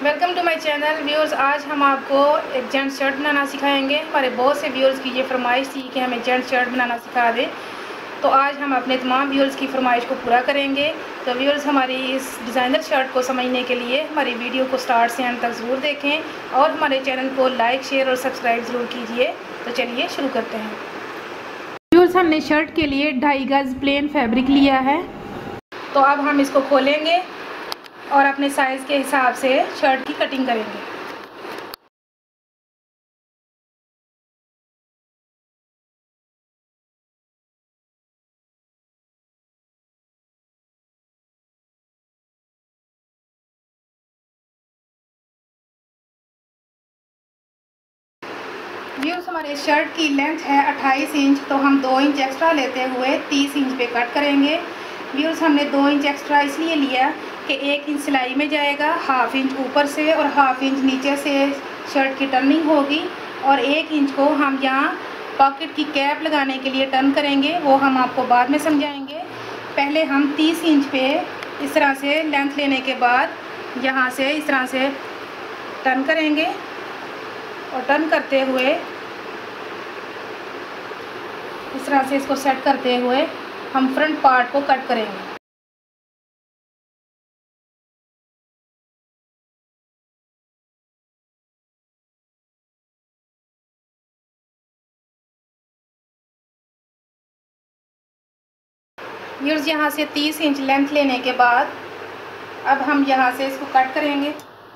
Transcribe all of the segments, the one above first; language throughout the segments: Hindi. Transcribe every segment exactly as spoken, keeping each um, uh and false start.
Welcome to my channel viewers. आज हम आपको एक जेंट शर्ट बनाना सिखाएंगे। हमारे बहुत से व्यूअर्स की ये फरमाइश थी कि हमें जेंट शर्ट बनाना सिखा दें, तो आज हम अपने तमाम व्यूअर्स की फरमाइश को पूरा करेंगे। तो व्यूअर्स, हमारी इस डिज़ाइनर शर्ट को समझने के लिए हमारी वीडियो को स्टार्ट से एंड तक ज़रूर देखें और हमारे चैनल को लाइक, शेयर और सब्सक्राइब ज़रूर कीजिए। तो चलिए शुरू करते हैं। व्यूअर्स, हमने शर्ट के लिए ढाई गज़ प्लेन फैब्रिक लिया है। तो अब हम इसको खोलेंगे और अपने साइज़ के हिसाब से शर्ट की कटिंग करेंगे। व्यूअर्स, हमारे शर्ट की लेंथ है अट्ठाईस इंच, तो हम दो इंच एक्स्ट्रा लेते हुए तीस इंच पे कट करेंगे। व्यूअर्स, हमने दो इंच एक्स्ट्रा इसलिए लिया कि एक इंच सिलाई में जाएगा, हाफ इंच ऊपर से और हाफ इंच नीचे से शर्ट की टर्निंग होगी, और एक इंच को हम यहाँ पॉकेट की कैप लगाने के लिए टर्न करेंगे। वो हम आपको बाद में समझाएंगे। पहले हम तीस इंच पे इस तरह से लेंथ लेने के बाद यहाँ से इस तरह से टर्न करेंगे और टर्न करते हुए इस तरह से इसको सेट करते हुए हम फ्रंट पार्ट को कट करेंगे। व्यूअर्स, यहाँ से तीस इंच लेंथ लेने के बाद अब हम यहाँ से इसको कट करेंगे।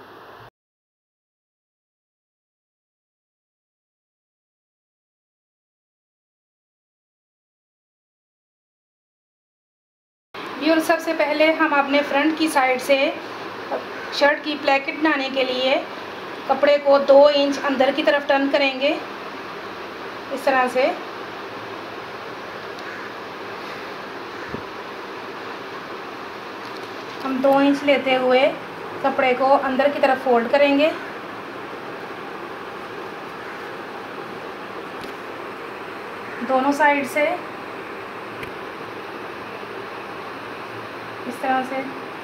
व्यूअर्स, सबसे पहले हम अपने फ्रंट की साइड से शर्ट की प्लेकेट बनाने के लिए कपड़े को दो इंच अंदर की तरफ टर्न करेंगे। इस तरह से हम दो इंच लेते हुए कपड़े को अंदर की तरफ फोल्ड करेंगे। दोनों साइड से इस तरह से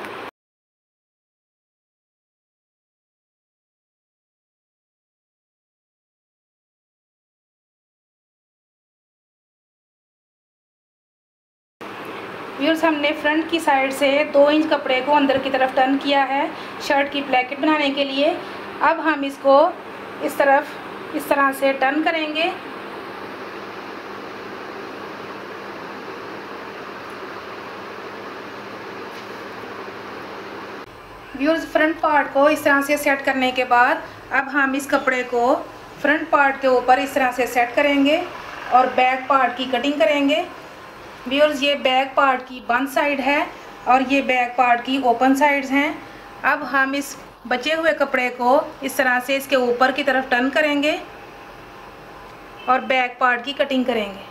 व्यूअर्स, हमने फ्रंट की साइड से दो इंच कपड़े को अंदर की तरफ टर्न किया है शर्ट की प्लेकेट बनाने के लिए। अब हम इसको इस तरफ इस तरह से टर्न करेंगे व्यूअर्स, फ्रंट पार्ट को इस तरह से सेट करने के बाद अब हम इस कपड़े को फ्रंट पार्ट के ऊपर इस तरह से सेट करेंगे और बैक पार्ट की कटिंग करेंगे। व्यूअर्स, ये बैक पार्ट की बंद साइड है और ये बैक पार्ट की ओपन साइड्स हैं। अब हम इस बचे हुए कपड़े को इस तरह से इसके ऊपर की तरफ टर्न करेंगे और बैक पार्ट की कटिंग करेंगे।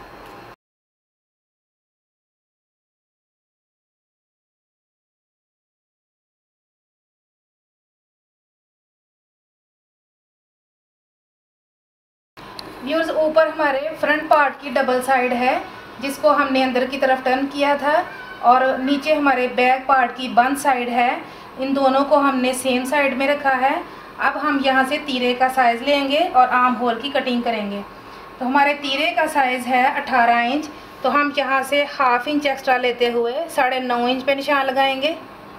व्यूअर्स, ऊपर हमारे फ्रंट पार्ट की डबल साइड है जिसको हमने अंदर की तरफ टर्न किया था, और नीचे हमारे बैक पार्ट की बंद साइड है। इन दोनों को हमने सेम साइड में रखा है। अब हम यहाँ से तीरे का साइज़ लेंगे और आर्म होल की कटिंग करेंगे। तो हमारे तीरे का साइज़ है अठारह इंच, तो हम यहाँ से हाफ इंच एक्स्ट्रा लेते हुए साढ़े नौ इंच पे निशान लगाएंगे,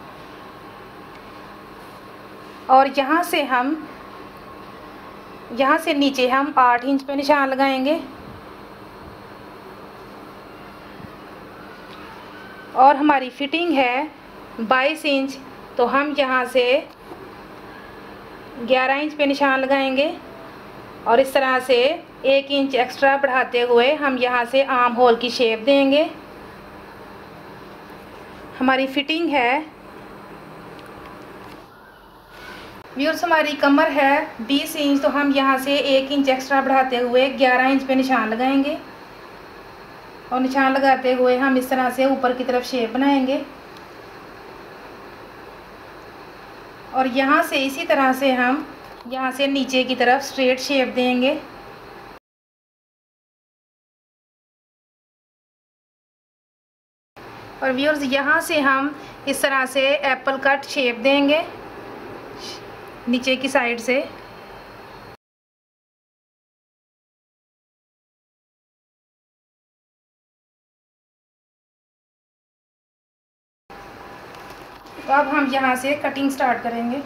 और यहाँ से हम यहाँ से नीचे हम आठ इंच पे निशान लगाएंगे, और हमारी फिटिंग है बाईस इंच, तो हम यहाँ से ग्यारह इंच पे निशान लगाएंगे, और इस तरह से एक इंच एक्स्ट्रा बढ़ाते हुए हम यहाँ से आर्म होल की शेप देंगे। हमारी फिटिंग है व्यूअर्स, हमारी कमर है बीस इंच, तो हम यहाँ से एक इंच एक्स्ट्रा बढ़ाते हुए ग्यारह इंच पे निशान लगाएंगे, और निशान लगाते हुए हम इस तरह से ऊपर की तरफ शेप बनाएंगे, और यहाँ से इसी तरह से हम यहाँ से नीचे की तरफ स्ट्रेट शेप देंगे। और व्यूअर्स, यहाँ से हम इस तरह से एप्पल कट शेप देंगे। नीचे की साइड से। तो अब हम यहाँ से कटिंग स्टार्ट करेंगे।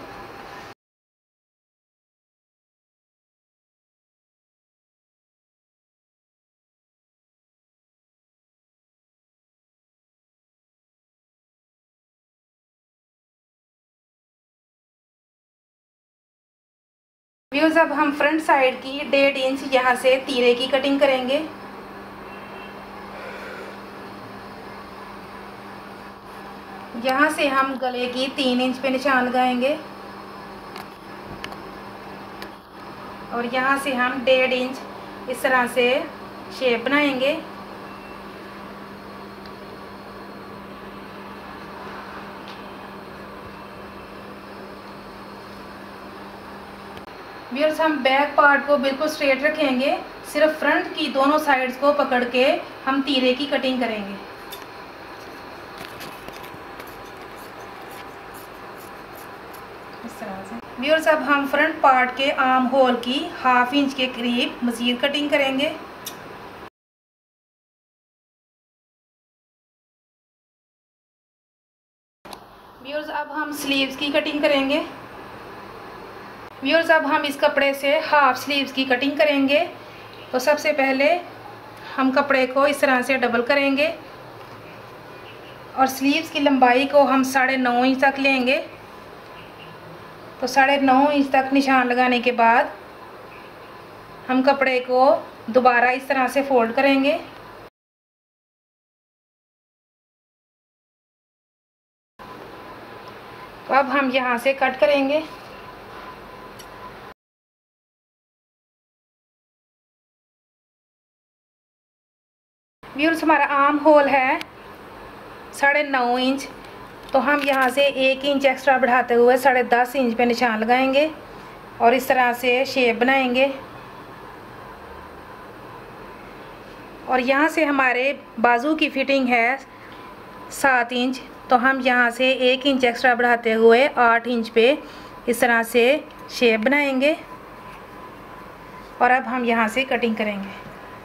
व्यूअर्स, अब हम फ्रंट साइड की डेढ़ इंच यहाँ से तीरे की कटिंग करेंगे। यहाँ से हम गले की तीन इंच पे निशान लगाएंगे और यहाँ से हम डेढ़ इंच इस तरह से शेप बनाएंगे। व्यूअर्स, हम बैक पार्ट को बिल्कुल स्ट्रेट रखेंगे, सिर्फ फ्रंट की दोनों साइड्स को पकड़ के हम तीरे की कटिंग करेंगे। इस तरह से। व्यूअर्स, अब हम फ्रंट पार्ट के आर्म होल की हाफ इंच के करीब मज़ीद कटिंग करेंगे। व्यूअर्स, अब हम स्लीव्स की कटिंग करेंगे। व्यूअर्स, अब हम इस कपड़े से हाफ स्लीव्स की कटिंग करेंगे। तो सबसे पहले हम कपड़े को इस तरह से डबल करेंगे और स्लीव्स की लंबाई को हम साढ़े नौ इंच तक लेंगे। तो साढ़े नौ इंच तक निशान लगाने के बाद हम कपड़े को दोबारा इस तरह से फोल्ड करेंगे। तो अब हम यहाँ से कट करेंगे। व्यूअर्स, हमारा आर्म होल है साढ़े नौ इंच, तो हम यहाँ से एक इंच एक्स्ट्रा बढ़ाते हुए साढ़े दस इंच पे निशान लगाएंगे और इस तरह से शेप बनाएंगे। और यहाँ से हमारे बाजू की फिटिंग है सात इंच, तो हम यहाँ से एक इंच एक्स्ट्रा बढ़ाते हुए आठ इंच पे इस तरह से शेप बनाएंगे और अब हम यहाँ से कटिंग करेंगे।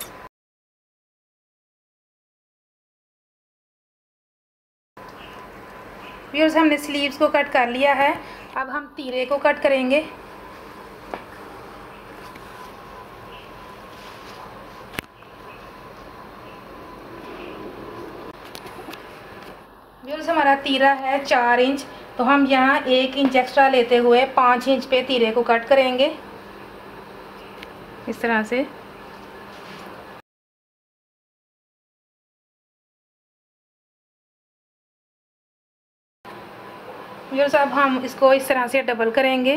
व्यूअर्स, हमने स्लीव्स को कट कर लिया है, अब हम तीरे को कट करेंगे। व्यूअर्स, हमारा तीरा है चार इंच, तो हम यहाँ एक इंच एक्स्ट्रा लेते हुए पाँच इंच पे तीरे को कट करेंगे इस तरह से। व्यूअर्स, अब हम इसको इस तरह से डबल करेंगे।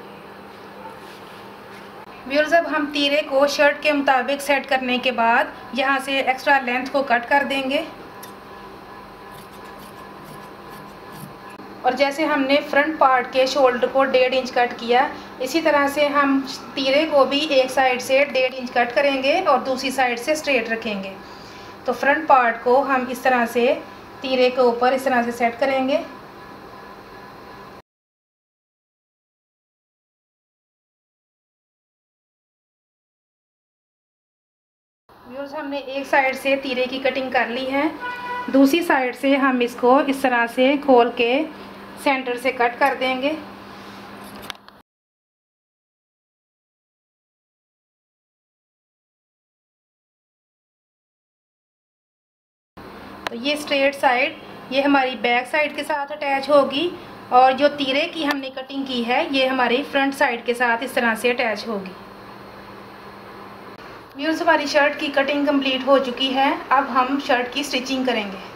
व्यूअर्स, अब हम तीरे को शर्ट के मुताबिक सेट करने के बाद यहाँ से एक्स्ट्रा लेंथ को कट कर देंगे। और जैसे हमने फ्रंट पार्ट के शोल्डर को डेढ़ इंच कट किया, इसी तरह से हम तीरे को भी एक साइड से डेढ़ इंच कट करेंगे और दूसरी साइड से स्ट्रेट रखेंगे। तो फ्रंट पार्ट को हम इस तरह से तीरे के ऊपर इस तरह से सेट करेंगे। व्यूअर्स, हमने एक साइड से तीरे की कटिंग कर ली है, दूसरी साइड से हम इसको इस तरह से खोल के सेंटर से कट कर देंगे। तो ये स्ट्रेट साइड ये हमारी बैक साइड के साथ अटैच होगी और जो तीरे की हमने कटिंग की है ये हमारी फ्रंट साइड के साथ इस तरह से अटैच होगी। व्यूअर्स, हमारी शर्ट की कटिंग कंप्लीट हो चुकी है, अब हम शर्ट की स्टिचिंग करेंगे।